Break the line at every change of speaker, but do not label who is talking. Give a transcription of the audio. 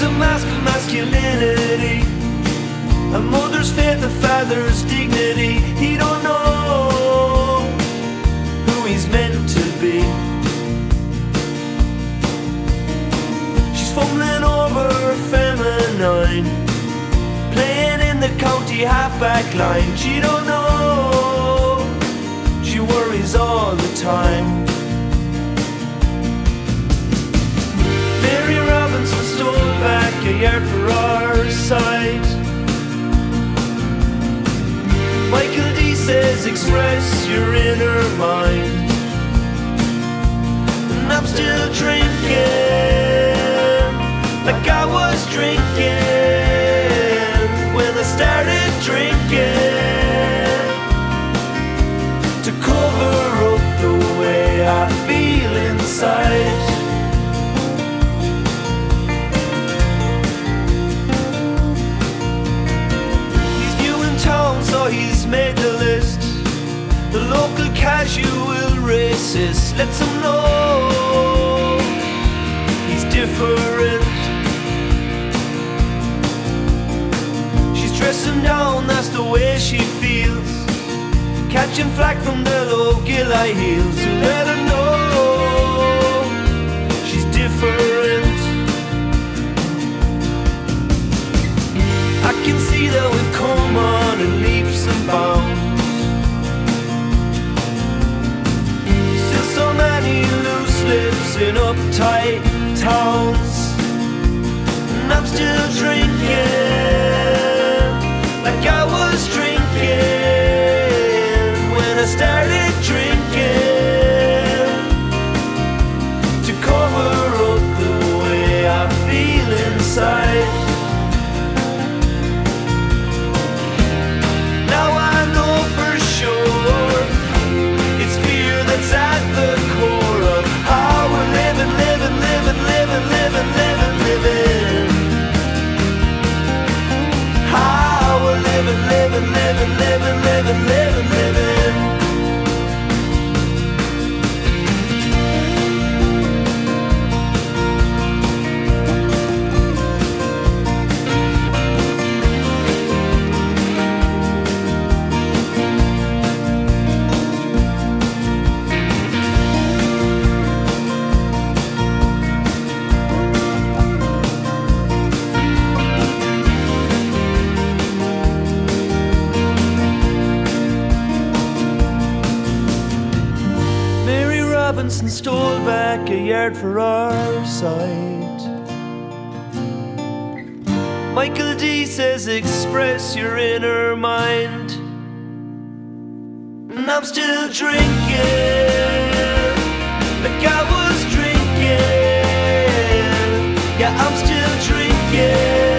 a mask of masculinity, a mother's faith, a father's dignity. He don't know who he's meant to be. She's fumbling over her feminine, playing in the county halfback line. She don't know, she worries all the time. Mary Robinson stole back a yard for our side. Michael D says express your inner mind. And I'm still drinking like I was drinking when I started drinking, to cover up the way I feel inside. So he's made the list. The local casual racist lets him know he's different. She's dressing down, that's the way she feels, catching flack from the local high heels. So let her know she's different. I can see that we've come on in leaps and bounds. Still so many loose lips in uptight towns. And I'm still drinking like I was drinking when I started drinking, to cover up the way I feel inside. At the core of how we're living, living, living, living, living, living, living. How we're living, living, living, living, living, living, living. Robinson stole back a yard for our side. Michael D says express your inner mind. And I'm still drinking like I was drinking. Yeah, I'm still drinking.